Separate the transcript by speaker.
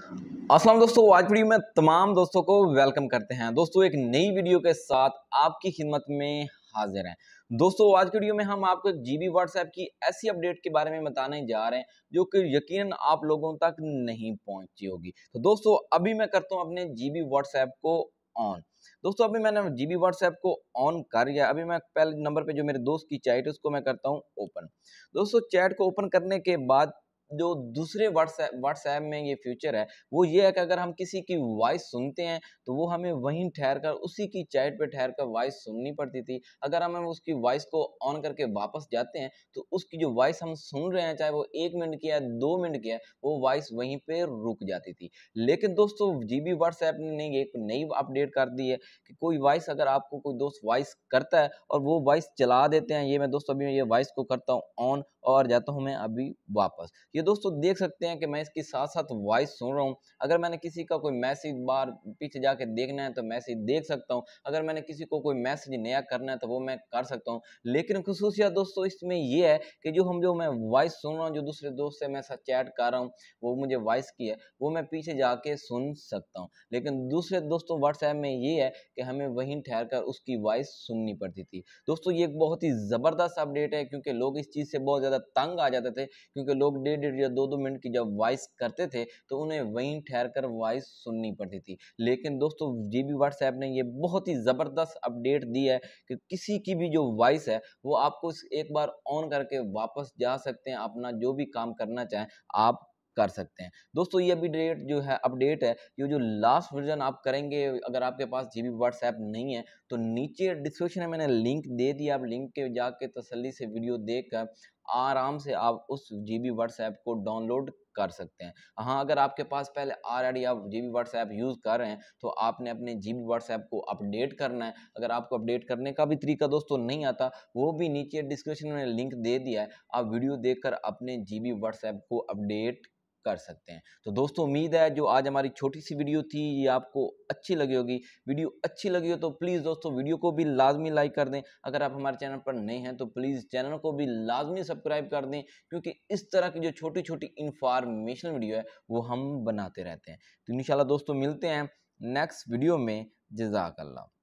Speaker 1: अस्सलाम दोस्तों, आज वीडियो में तमाम दोस्तों को वेलकम करते हैं। दोस्तों एक नई वीडियो के साथ आपकी खिदमत में हाजिर हैं। दोस्तों आज की वीडियो में हम आपको जीबी व्हाट्सएप की ऐसी अपडेट के बारे में बताने जा रहे हैं जो कि यकीनन आप लोगों तक नहीं पहुंची होगी। तो दोस्तों अभी मैं करता हूं अपने जीबी व्हाट्सएप को ऑन। दोस्तों अभी मैंने जीबी व्हाट्सएप को ऑन कर लिया। अभी मैं पहले नंबर पे जो मेरे दोस्त की चैट है उसको मैं करता हूँ ओपन। दोस्तों चैट को ओपन करने के बाद जो दूसरे व्हाट्सएप में ये फीचर है वो ये है कि अगर हम किसी की वॉइस सुनते हैं तो वो हमें वहीं ठहर कर उसी की चैट पे ठहर कर वॉइस सुननी पड़ती थी। अगर हम उसकी वॉइस को ऑन करके वापस जाते हैं तो उसकी जो वॉइस हम सुन रहे हैं चाहे वो 1 मिनट की है 2 मिनट की है वो वॉइस वहीं पे रुक जाती थी। लेकिन दोस्तों जीबी व्हाट्सएप ने एक नई अपडेट कर दी है कि कोई वॉइस अगर आपको कोई दोस्त वॉइस करता है और वो वॉइस चला देते हैं, ये मैं दोस्तों अभी ये वॉइस को करता हूँ ऑन और जाता हूँ मैं अभी वापस। ये दोस्तों देख सकते हैं कि मैं इसके साथ साथ वॉइस सुन रहा हूँ। अगर मैंने किसी का कोई मैसेज बार पीछे जाके देखना है तो मैसेज देख सकता हूँ। अगर मैंने किसी को कोई मैसेज नया करना है तो वो मैं कर सकता हूँ। लेकिन खुसूसियत दोस्तों इसमें ये है कि जो मैं वॉइस सुन रहा हूँ, जो दूसरे दोस्त से मैं चैट कर रहा हूँ वो मुझे वॉइस की है वो मैं पीछे जाके सुन सकता हूँ। लेकिन दूसरे दोस्तों व्हाट्सएप में ये है कि हमें वहीं ठहर कर उसकी वॉइस सुननी पड़ती थी। दोस्तों ये एक बहुत ही ज़बरदस्त अपडेट है क्योंकि लोग इस चीज़ से बहुत ज़्यादा तंग आ जाते थे, क्योंकि लोग 1.5 या 2-2 मिनट की जब वॉइस करते थे तो उन्हें वहीं ठहर कर वॉइस सुननी पड़ती थी। लेकिन दोस्तों जीबी व्हाट्सएप ने ये बहुत ही ज़बरदस्त अपडेट दी है कि किसी की भी जो वॉइस है वो आपको एक बार ऑन करके वापस जा सकते हैं, अपना जो भी काम करना चाहें आप कर सकते हैं। दोस्तों ये अपडेट है ये जो लास्ट वर्जन आप करेंगे, अगर आपके पास जीबी व्हाट्सएप नहीं है तो नीचे डिस्क्रिप्शन में मैंने लिंक दे दिया, आप लिंक के जाके तसल्ली से वीडियो देखकर आराम से आप उस जीबी व्हाट्सएप को डाउनलोड कर सकते हैं। हाँ, अगर आपके पास पहले ऑलरेडी आप जीबी व्हाट्सएप यूज़ कर रहे हैं तो आपने अपने जीबी व्हाट्सएप को अपडेट करना है। अगर आपको अपडेट करने का भी तरीका दोस्तों नहीं आता वो भी नीचे डिस्क्रिप्शन में लिंक दे दिया है, आप वीडियो देखकर अपने जीबी व्हाट्सएप को अपडेट कर सकते हैं। तो दोस्तों उम्मीद है जो आज हमारी छोटी सी वीडियो थी ये आपको अच्छी लगी होगी। वीडियो अच्छी लगी हो तो प्लीज़ दोस्तों वीडियो को भी लाजमी लाइक कर दें। अगर आप हमारे चैनल पर नए हैं तो प्लीज़ चैनल को भी लाजमी सब्सक्राइब कर दें, क्योंकि इस तरह की जो छोटी छोटी इंफॉर्मेशन वीडियो है वो हम बनाते रहते हैं। तो इंशाल्लाह दोस्तों मिलते हैं नेक्स्ट वीडियो में। जज़ाकल्लाह।